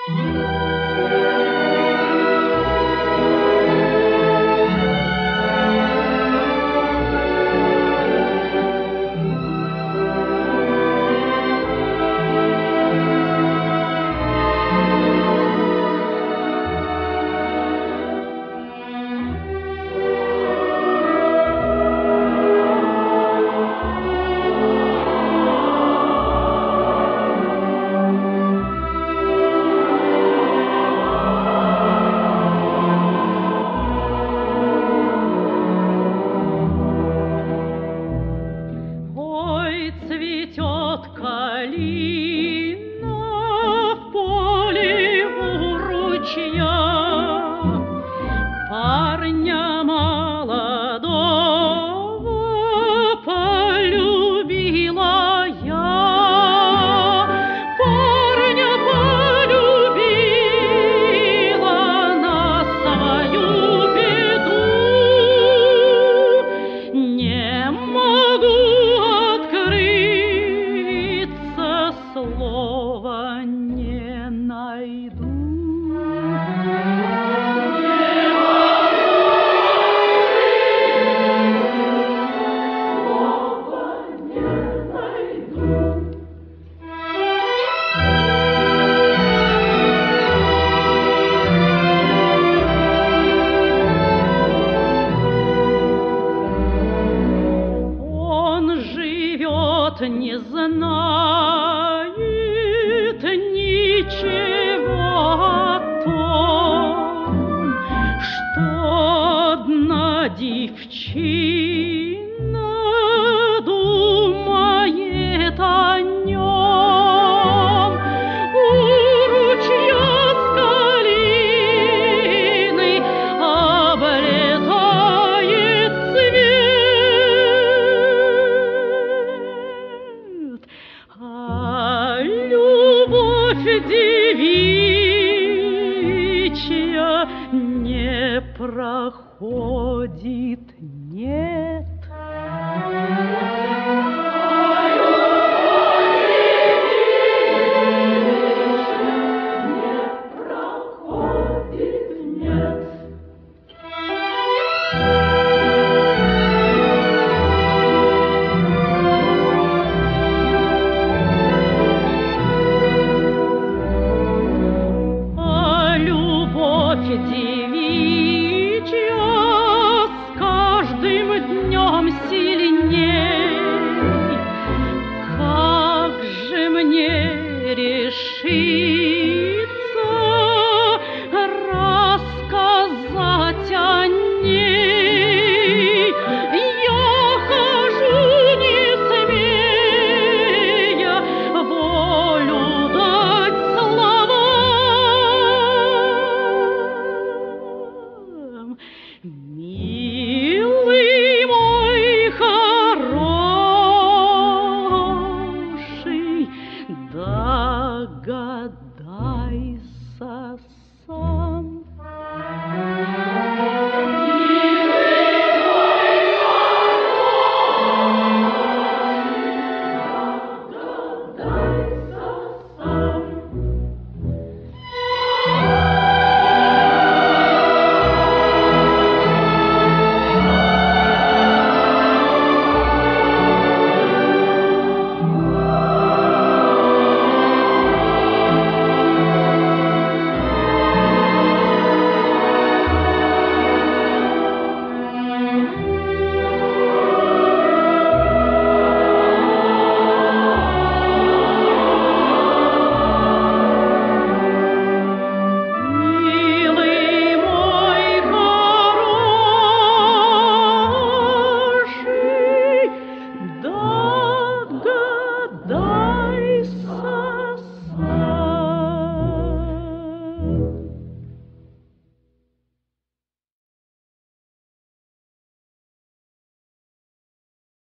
Цветет калина в поле у ручья, парня молодого полюбила я, парня полюбила на свою беду, не могу слова не найду. Он живет, не знает ничего о том, что одна девчина думает о нем. У ручья с калиной облетает цвет, а любовь девичья не проходит, нет. Девичья с каждым днем сильней. Как же мне решиться рассказать о ней? Я хожу, не смея волю дать словам. Милый мой хороший, догадайся.